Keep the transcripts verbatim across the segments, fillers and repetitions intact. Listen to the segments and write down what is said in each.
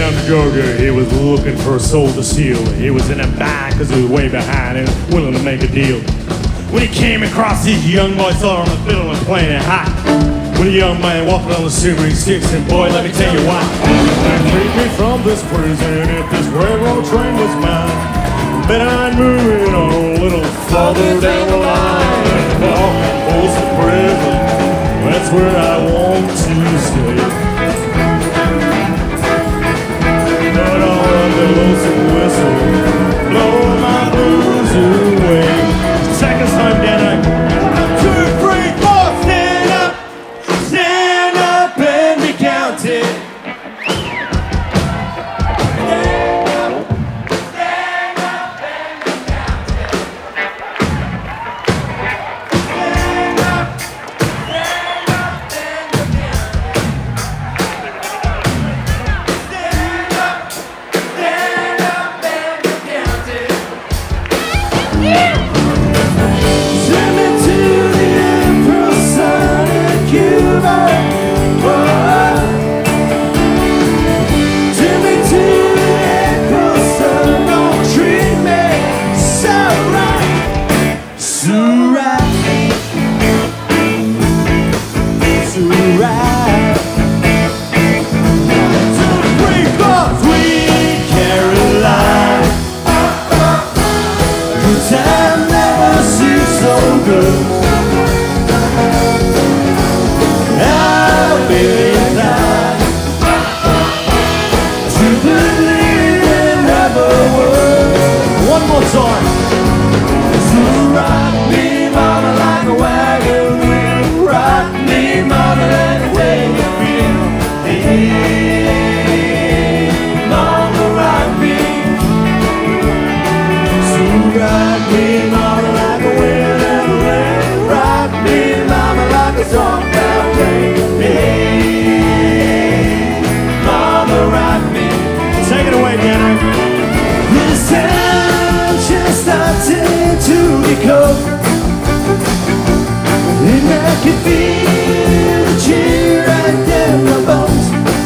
down to Georgia, he was looking for a soul to steal. He was in a bind cause he was way behind and willing to make a deal. When he came across these young boys all on the fiddle and playing it hot. When a young man walking on the Silver Sticks, and boy, let me tell you why. Freed me from this prison, if this railroad train was mine, then I'd move it on a little farther down the line. Walking close to prison, that's where I want to stay. But on the lonesome whistle, blow my blues away. Take us home, Danny. Two, three, four, stand up, stand up and be counted. Stand up, stand up and be counted. Stand up, stand up and be counted. Stand up, stand up and be counted. Yeah! Send me to the Emperor Sun in Cuba. Oh. Send me to the Emperor Sun. Don't treat me so right, so right, so right. Two, three, four, sweet Caroline. Good time never seems so good. I really like to believe in other words. One more time. So rock me, mama, like a wagon wheel. Rock me, mama, like the way you feel. Hey, mama, rock me. So rock me, mama, like a wheel and rain. Rock me, mama, like a song that rain. Hey, mama, rock me. Take it away, Danny. This town just started to be cold, and I can feel the chill right down my bones.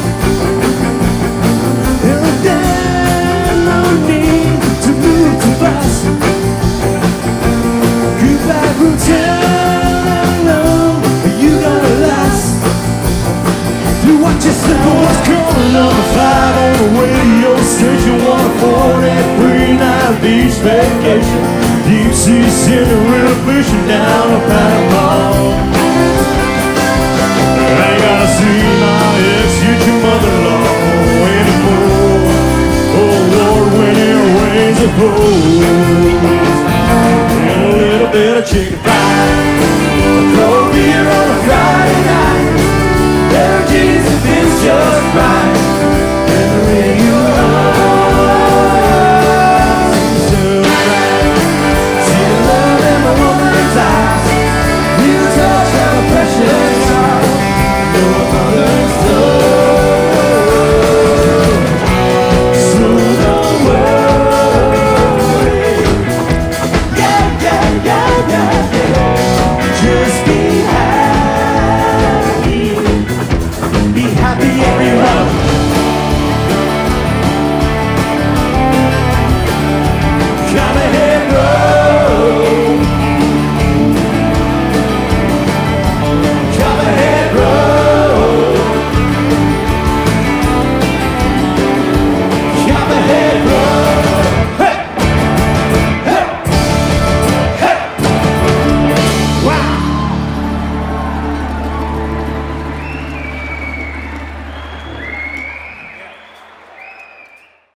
And there's no need to move too fast. Goodbye, hotel, alone, you gotta last. You watch yourself, what's calling number five on the radio station, one forty-three, nine beach vacation. Deep sea Cinderella fishing down a Panama.